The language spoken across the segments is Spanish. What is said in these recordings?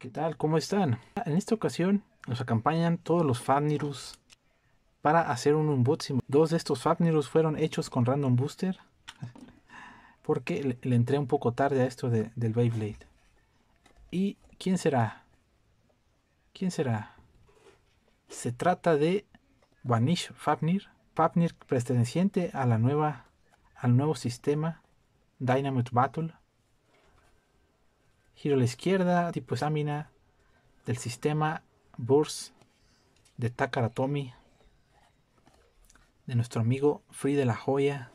¿Qué tal? ¿Cómo están? En esta ocasión nos acompañan todos los Fafnirus para hacer un unboxing. Dos de estos Fafnirus fueron hechos con Random Booster porque le entré un poco tarde a esto del Beyblade. ¿Y quién será? ¿Quién será? Se trata de Vanish Fafnir, Fafnir perteneciente a al nuevo sistema Dynamite Battle. Giro a la izquierda, tipo examina del sistema Burst de Takara Tomy, de nuestro amigo Free de la Joya.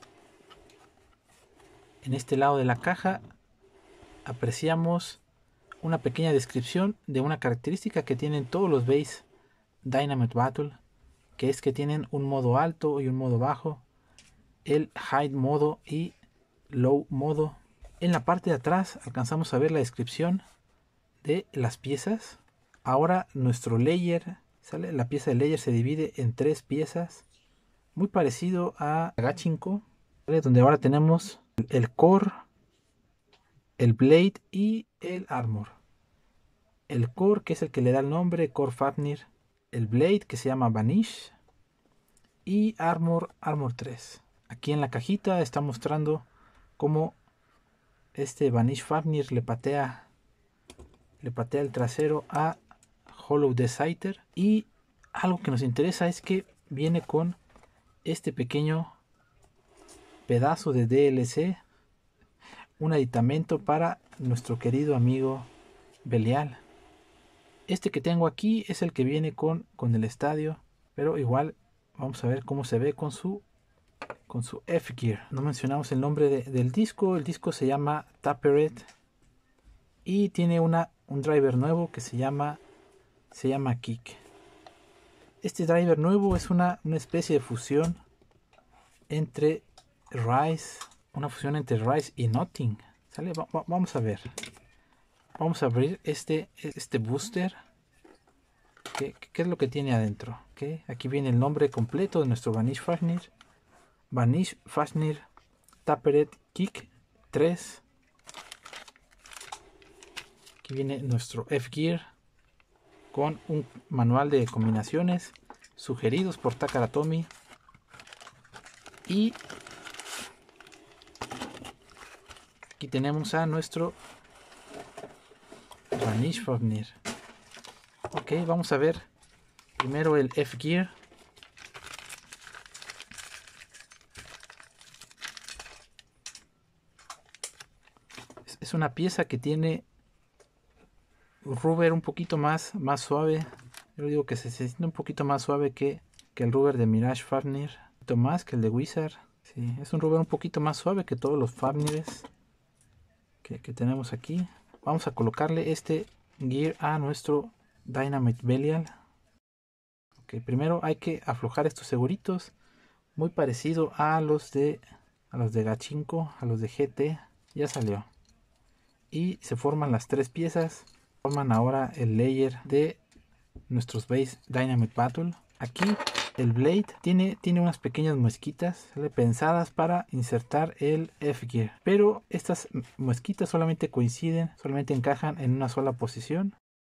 En este lado de la caja apreciamos una pequeña descripción de una característica que tienen todos los base Dynamite Battle, que es que tienen un modo alto y un modo bajo, el High modo y Low modo. En la parte de atrás alcanzamos a ver la descripción de las piezas. Ahora nuestro layer, ¿sale? La pieza de layer se divide en tres piezas, muy parecido a Gachinko, ¿vale? Donde ahora tenemos el core, el blade y el armor. El core, que es el que le da el nombre, Core Fafnir. El blade, que se llama Vanish. Y armor 3. Aquí en la cajita está mostrando cómo este Vanish Fafnir le patea el trasero a Hollow Decider. Y algo que nos interesa es que viene con este pequeño pedazo de DLC, un aditamento para nuestro querido amigo Belial. Este que tengo aquí es el que viene con el estadio, pero igual vamos a ver cómo se ve con su F-Gear. No mencionamos el nombre del disco. El disco se llama Taperet y tiene un driver nuevo que se llama Kick. Este driver nuevo es una especie de fusión entre Rise, una fusión entre Rise y Nothing. ¿Sale? Vamos a ver. Vamos a abrir este booster. ¿Qué es lo que tiene adentro? ¿Okay? Aquí viene el nombre completo de nuestro Vanish Fafnir. Vanish Fafnir Taperet Kick 3. Aquí viene nuestro F-Gear con un manual de combinaciones sugeridos por Takara Tomy. Y aquí tenemos a nuestro Vanish Fafnir. Ok, vamos a ver primero el F-Gear. Es una pieza que tiene un rubber un poquito más suave. Yo digo que se siente un poquito más suave que el rubber de Mirage Fafnir. Un poquito más que el de Wizard. Sí, es un rubber un poquito más suave que todos los Fafnires que tenemos aquí. Vamos a colocarle este gear a nuestro Dynamite Belial. Ok, primero hay que aflojar estos seguritos. Muy parecido a los de Gachinko, a los de GT. Ya salió. Y se forman las tres piezas. Forman ahora el layer de nuestros base Dynamite Battle. Aquí el blade tiene unas pequeñas muesquitas, ¿sale? Pensadas para insertar el F-Gear. Pero estas muesquitas solamente coinciden, solamente encajan en una sola posición.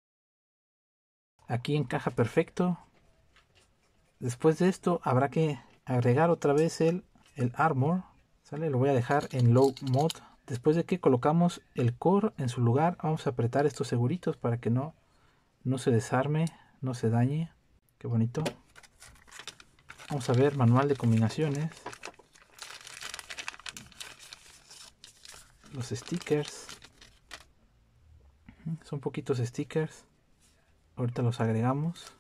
Aquí encaja perfecto. Después de esto habrá que agregar otra vez el armor, ¿sale? Lo voy a dejar en low mode. Después de que colocamos el core en su lugar, vamos a apretar estos seguritos para que no se desarme, no se dañe. Qué bonito. Vamos a ver manual de combinaciones. Los stickers. Son poquitos stickers. Ahorita los agregamos.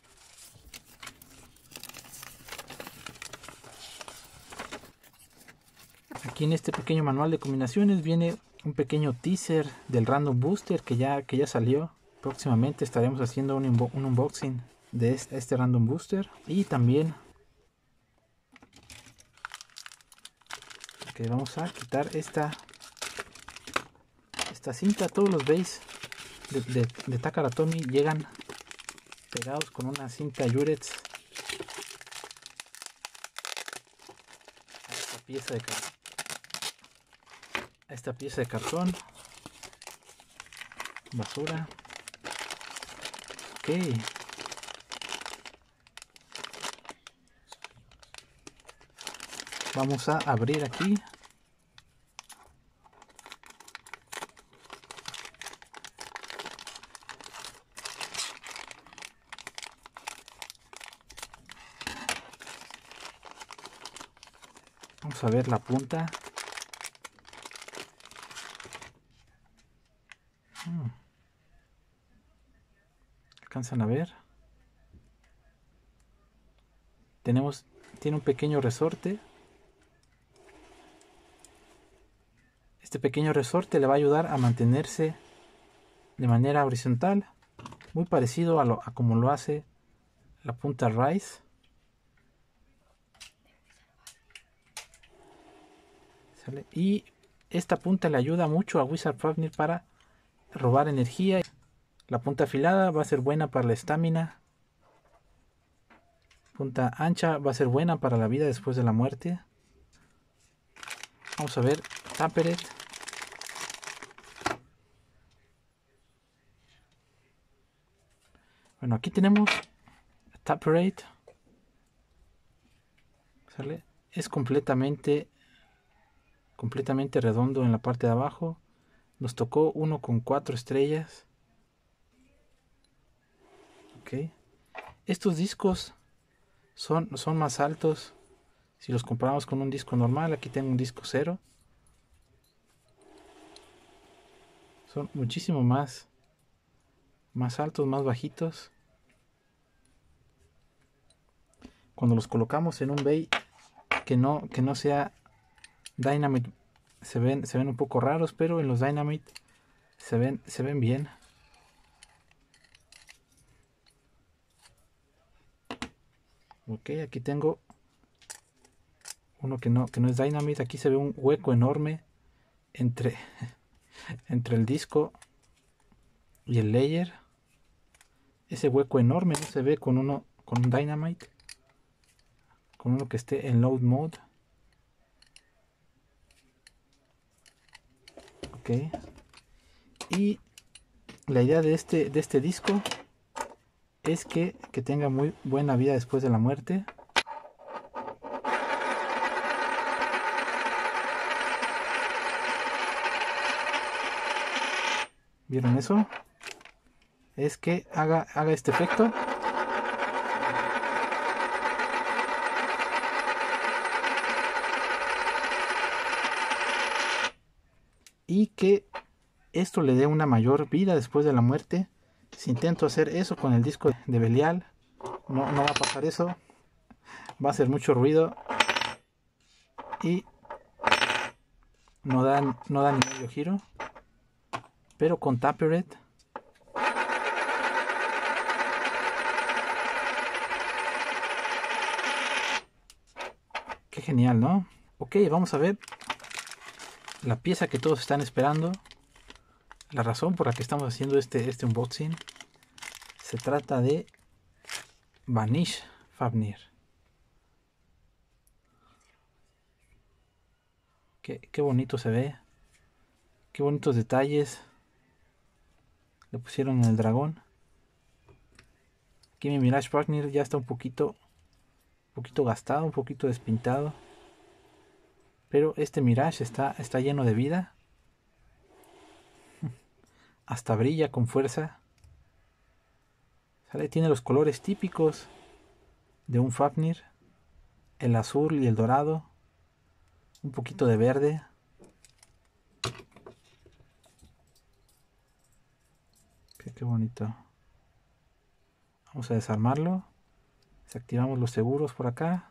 Aquí en este pequeño manual de combinaciones viene un pequeño teaser del Random Booster que ya salió. Próximamente estaremos haciendo un unboxing de este Random Booster. Y también vamos a quitar esta cinta. Todos los base de Takara Tomy llegan pegados con una cinta Yuretz a esta pieza de cartón. Basura. Ok. Vamos a abrir aquí. Vamos a ver la punta. ¿Alcanzan a ver? Tiene un pequeño resorte. Este pequeño resorte le va a ayudar a mantenerse de manera horizontal, muy parecido a como lo hace la punta Rise. ¿Sale? Y esta punta le ayuda mucho a Wizard Fafnir para robar energía. La punta afilada va a ser buena para la estamina. Punta ancha va a ser buena para la vida después de la muerte. Vamos a ver Taperet. Bueno, aquí tenemos Taperet. ¿Sale? Es completamente redondo en la parte de abajo. Nos tocó uno con 4 estrellas. Ok. Estos discos son más altos si los comparamos con un disco normal. Aquí tengo un disco 0. Son muchísimo más altos, más bajitos. Cuando los colocamos en un bay que no sea Dynamite, se ven un poco raros, pero en los Dynamite se ven bien. Ok, aquí tengo uno que no es Dynamite. Aquí se ve un hueco enorme entre el disco y el layer. Ese hueco enorme no se ve con un Dynamite, con uno que esté en load mode. Ok. Y la idea de este disco es que tenga muy buena vida después de la muerte. ¿Vieron eso? Es que haga este efecto. Y que esto le dé una mayor vida después de la muerte. Si intento hacer eso con el disco de Belial, no va a pasar eso. Va a hacer mucho ruido y no da ni medio giro. Pero con Taperet qué genial, ¿no? Ok, vamos a ver la pieza que todos están esperando. La razón por la que estamos haciendo este unboxing. Se trata de Vanish Fafnir. Qué bonito se ve. Qué bonitos detalles le pusieron en el dragón. Aquí mi Mirage Fafnir ya está un poquito gastado, un poquito despintado. Pero este Mirage está lleno de vida. Hasta brilla con fuerza. ¿Sale? Tiene los colores típicos de un Fafnir. El azul y el dorado. Un poquito de verde. Qué bonito. Vamos a desarmarlo. Desactivamos los seguros por acá.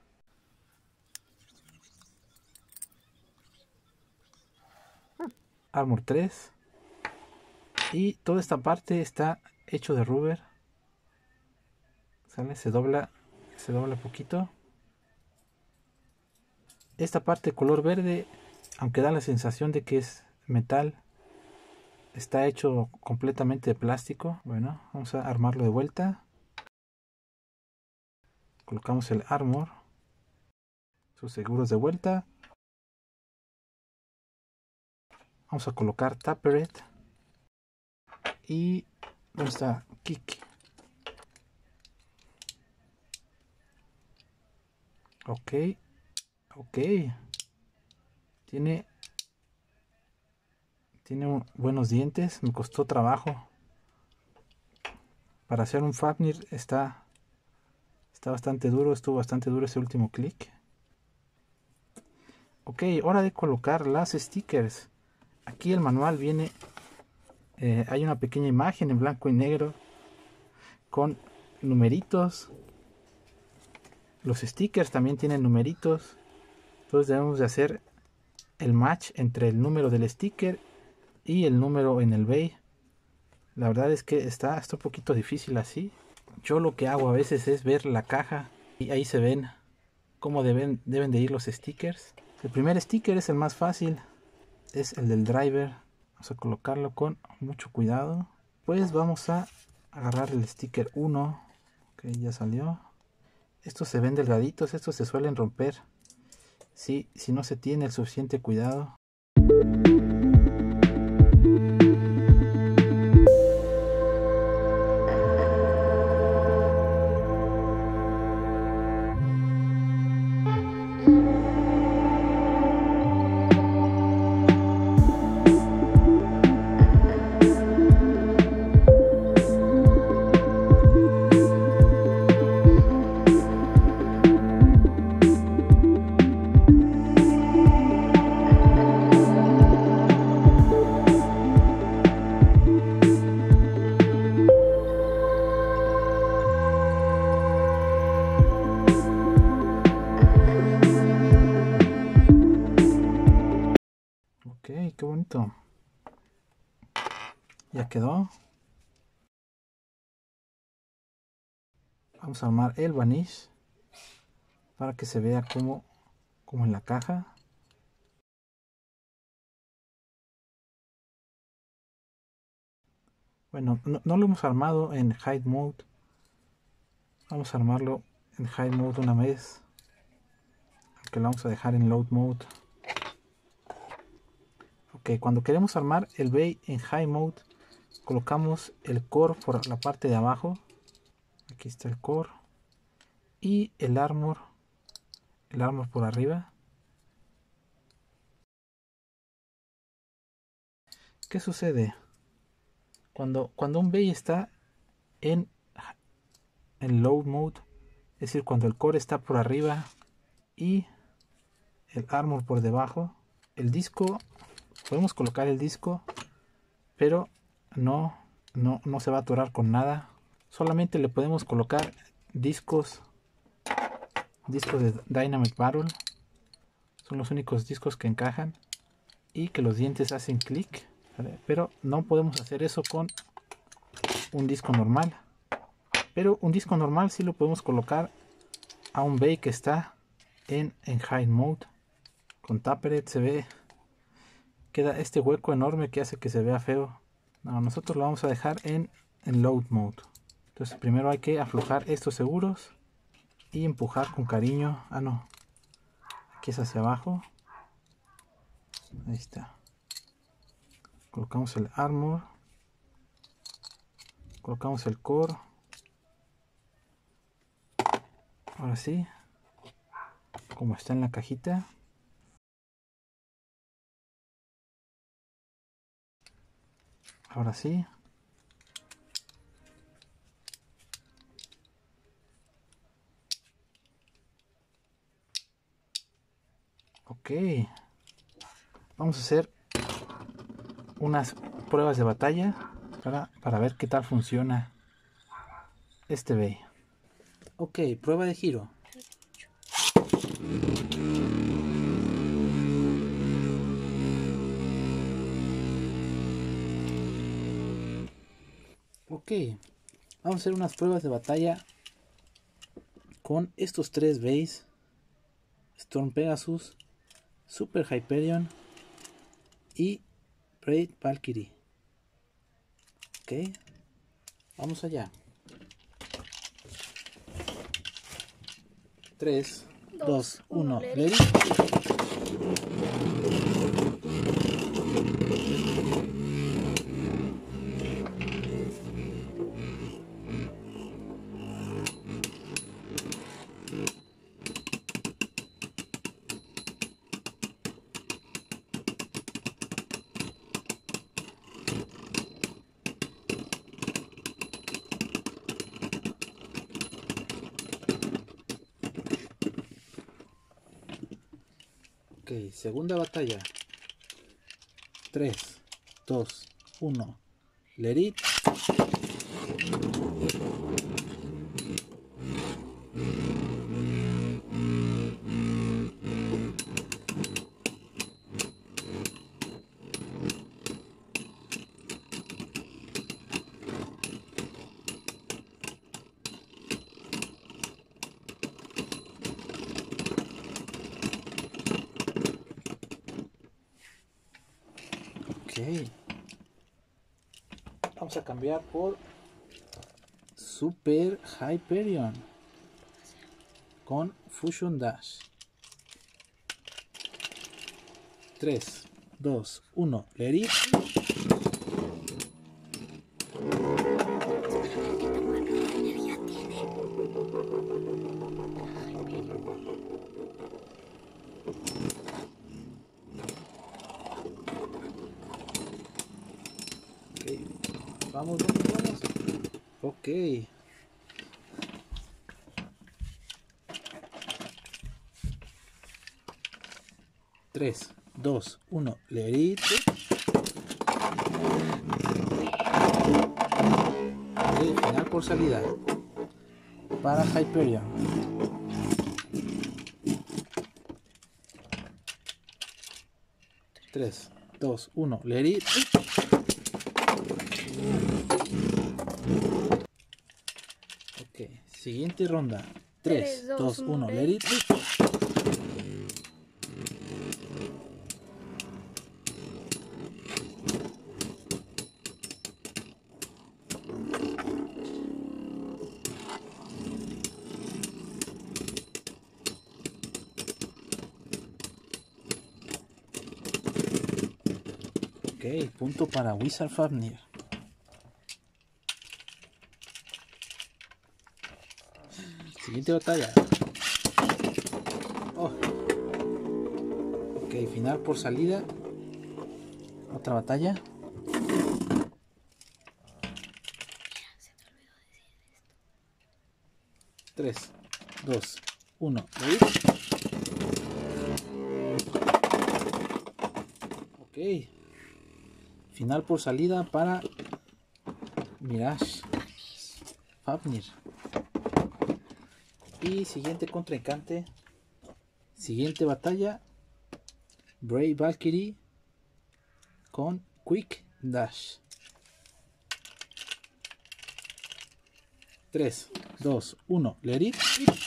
Armor 3. Y toda esta parte está hecho de rubber. ¿Sale? Se dobla poquito. Esta parte color verde, aunque da la sensación de que es metal, está hecho completamente de plástico. Bueno, vamos a armarlo de vuelta. Colocamos el armor, sus seguros de vuelta. Vamos a colocar Taperet. Y ¿dónde está Kiki? Ok, ok. Tiene buenos dientes. Me costó trabajo. Para hacer un Fafnir está bastante duro. Estuvo bastante duro ese último clic. Ok, hora de colocar las stickers. Aquí el manual viene. Hay una pequeña imagen en blanco y negro con numeritos. Los stickers también tienen numeritos. Entonces debemos de hacer el match entre el número del sticker y el número en el bay. La verdad es que está un poquito difícil así. Yo lo que hago a veces es ver la caja y ahí se ven cómo deben de ir los stickers. El primer sticker es el más fácil, es el del driver. Vamos a colocarlo con mucho cuidado. Pues vamos a agarrar el sticker 1. Ok, ya salió. Estos se ven delgaditos, estos se suelen romper si no se tiene el suficiente cuidado. Ok, qué bonito. Ya quedó. Vamos a armar el vanish para que se vea como en la caja. Bueno, no lo hemos armado en hide mode. Vamos a armarlo en hide mode una vez, aunque lo vamos a dejar en load mode. Ok, cuando queremos armar el bay en high mode, colocamos el core por la parte de abajo. Aquí está el core y el armor por arriba. ¿Qué sucede? Cuando un bay está en load mode, es decir, cuando el core está por arriba y el armor por debajo, el disco, podemos colocar el disco, pero no se va a atorar con nada. Solamente le podemos colocar discos de Dynamite Battle. Son los únicos discos que encajan y que los dientes hacen clic, ¿vale? Pero no podemos hacer eso con un disco normal. Pero un disco normal sí lo podemos colocar a un bay que está en hide mode. Con Taperet se ve, queda este hueco enorme que hace que se vea feo. No, nosotros lo vamos a dejar en load mode. Entonces primero hay que aflojar estos seguros y empujar con cariño. Ah, no, aquí es hacia abajo. Ahí está. Colocamos el armor, colocamos el core. Ahora sí, como está en la cajita. Ahora sí. Ok. Vamos a hacer unas pruebas de batalla para ver qué tal funciona este bay. Ok, prueba de giro. Ok, vamos a hacer unas pruebas de batalla con estos tres bays: Storm Pegasus, Super Hyperion y Braid Valkyrie. Ok, vamos allá. 3, 2, 1, ready. Ok, segunda batalla. 3, 2, 1. Let it. Ok. Vamos a cambiar por Super Hyperion con Fusion Dash. 3, 2, 1. Let it. Okay. Vamos, vamos, vamos. Ok. 3, 2, 1. Let it. Okay, final por salida para Hyperion. 3, 2, 1. Let it. Ok, siguiente ronda. 3, 2, 1. Let it. Ok, punto para Wizard Fafnir. Siguiente batalla. Oh. Ok, final por salida. Otra batalla. Tres, 2, 1. Ok. Final por salida para Mirage Fafnir. Y siguiente contrincante. Siguiente batalla. Brave Valkyrie con Quick Dash. 3, 2, 1. Let it.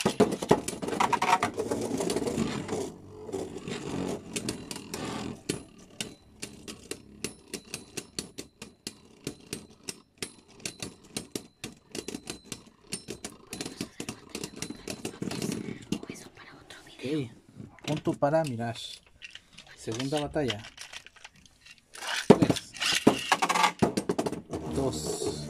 Ok, punto para Mirage. Segunda batalla. 3, 2.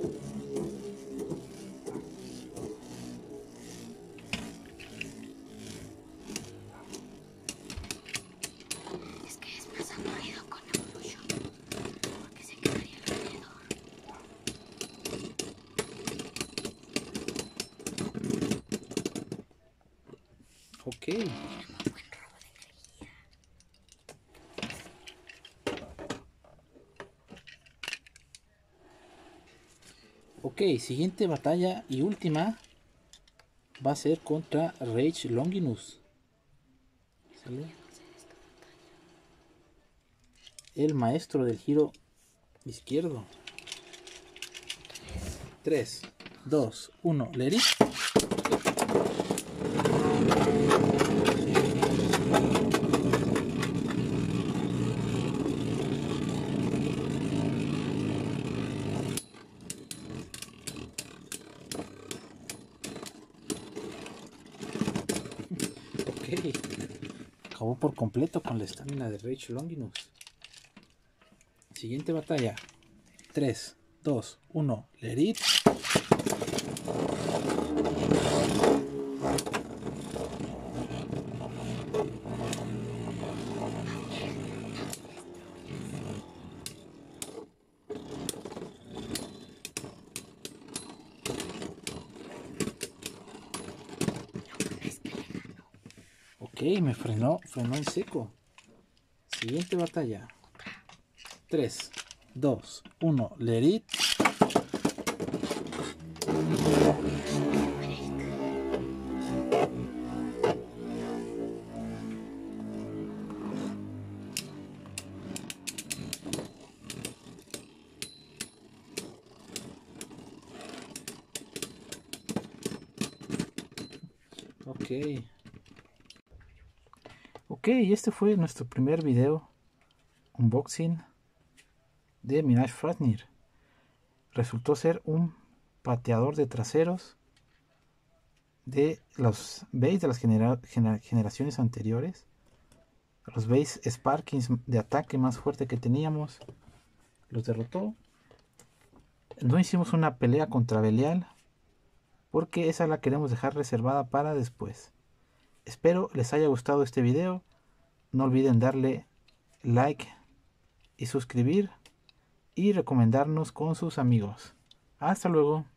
Es que es más aburrido con Evolution, porque se quedaría alrededor. Ok. Ok, siguiente batalla y última va a ser contra Rage Longinus. ¿Sale? El maestro del giro izquierdo. 3, 2, 1. Let it. Ok. Acabó por completo con la estamina de Rage Longinus. Siguiente batalla. 3, 2, 1. Let it. Ok. me frenó en seco. Siguiente batalla. 3, 2, 1, let it. Ok, y este fue nuestro primer video unboxing de Mirage Fafnir. Resultó ser un pateador de traseros de los bays de las generaciones anteriores. Los bays Sparkings de ataque más fuerte que teníamos los derrotó. No hicimos una pelea contra Belial porque esa la queremos dejar reservada para después. Espero les haya gustado este video. No olviden darle like y suscribir y recomendarnos con sus amigos. Hasta luego.